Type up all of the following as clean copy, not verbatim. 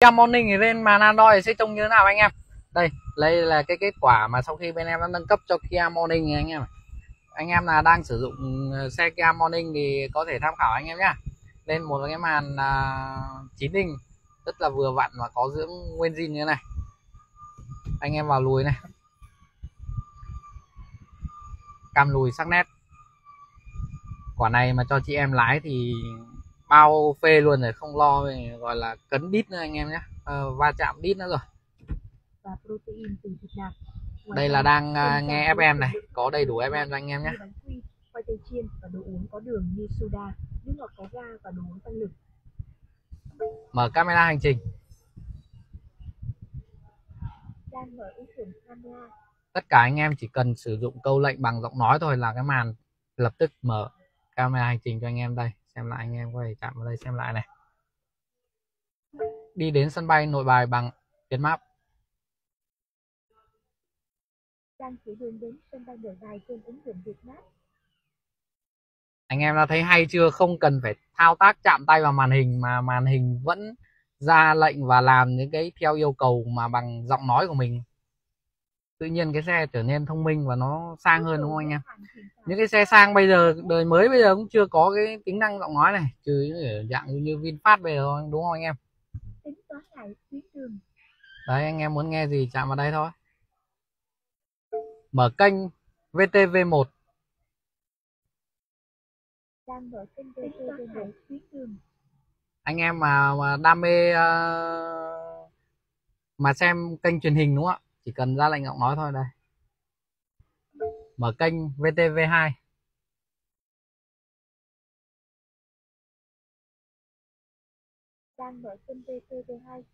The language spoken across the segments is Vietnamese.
Kia Morning thì lên màn Android thì sẽ trông như thế nào anh em? Đây là cái kết quả mà sau khi bên em đã nâng cấp cho Kia Morning anh em. Anh em là đang sử dụng xe Kia Morning thì có thể tham khảo anh em nhá. Lên một cái màn 9 inch rất là vừa vặn và có dưỡng nguyên zin như thế này. Anh em vào lùi này, cam lùi sắc nét. Quả này mà cho chị em lái thì bao phê luôn rồi, không lo về gọi là cấn đít nữa anh em nhé, va chạm đít nữa rồi. Và protein từ thịt nạc. Đây là đang nghe FM này, có đầy đủ FM cho anh em nhé. Bánh quy, khoai tây chiên và đồ uống có đường như soda, nước ngọt có ga và đồ uống tăng lực. Mở camera hành trình. Đang mở ứng dụng camera. Tất cả anh em chỉ cần sử dụng câu lệnh bằng giọng nói thôi là cái màn lập tức mở camera hành trình cho anh em. Đây, xem lại, anh em có thể chạm vào đây xem lại này. Đi đến sân bay Nội Bài bằng Vietmap. Đang chỉ đường đến sân bay Nội Bài trên ứng dụng Vietmap. Anh em đã thấy hay chưa? Không cần phải thao tác chạm tay vào màn hình mà màn hình vẫn ra lệnh và làm những cái theo yêu cầu mà bằng giọng nói của mình. Tự nhiên cái xe trở nên thông minh và nó sang hơn, đúng không anh em? Những cái xe sang bây giờ, đời mới bây giờ cũng chưa có cái tính năng giọng nói này, trừ những dạng như VinFast bây giờ thôi, đúng không anh em? Tính toán lại tuyến đường. Đấy, anh em muốn nghe gì chạm vào đây thôi. Mở kênh VTV1. Đang mở kênh VTV1 tuyến đường. Anh em mà đam mê mà xem kênh truyền hình đúng không ạ? Chỉ cần ra lệnh giọng nói thôi. Đây. Mở kênh VTV2. Đang mở kênh VTV2.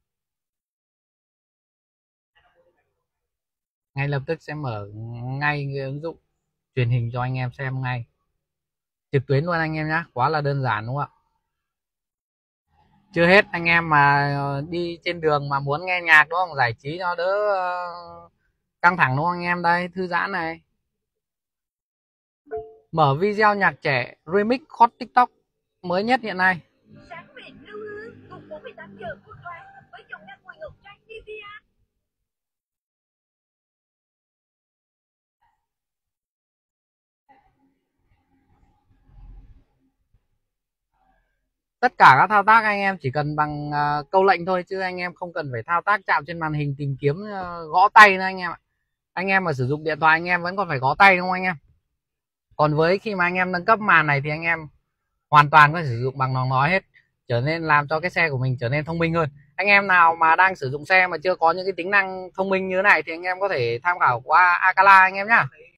Ngay lập tức sẽ mở ngay cái ứng dụng truyền hình cho anh em xem ngay. Trực tuyến luôn anh em nhé, quá là đơn giản đúng không ạ? Chưa hết, anh em mà đi trên đường mà muốn nghe nhạc đúng không? Giải trí cho đỡ căng thẳng đúng không anh em? Đây, thư giãn này. Mở video nhạc trẻ remix hot TikTok mới nhất hiện nay. Sáng Việt lưu hương cùng 48 giờ của Thoáng với dòng nhạc Nguyễn Ngọc Trai TVR. Tất cả các thao tác anh em chỉ cần bằng câu lệnh thôi, chứ anh em không cần phải thao tác chạm trên màn hình, tìm kiếm, gõ tay nữa anh em ạ. Anh em mà sử dụng điện thoại anh em vẫn còn phải gõ tay đúng không anh em? Còn với khi mà anh em nâng cấp màn này thì anh em hoàn toàn có thể sử dụng bằng giọng nói hết, trở nên làm cho cái xe của mình trở nên thông minh hơn. Anh em nào mà đang sử dụng xe mà chưa có những cái tính năng thông minh như thế này thì anh em có thể tham khảo qua Akala anh em nhá.